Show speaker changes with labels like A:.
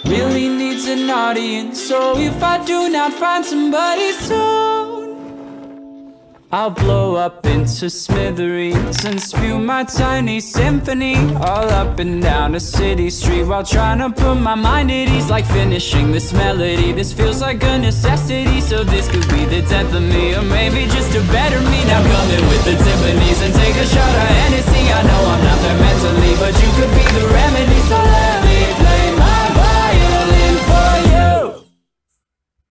A: really needs an audience. So if I do not find somebody soon, I'll blow up into smithereens and spew my tiny symphony all up and down a city street, while trying to put my mind at ease. Like finishing this melody, this feels like a necessity. So this could be the death of me, or maybe just a better me. Now come in with the timpanis and take a shot of